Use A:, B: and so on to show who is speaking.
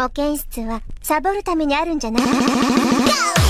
A: 保健室はサボるためにあるんじゃない？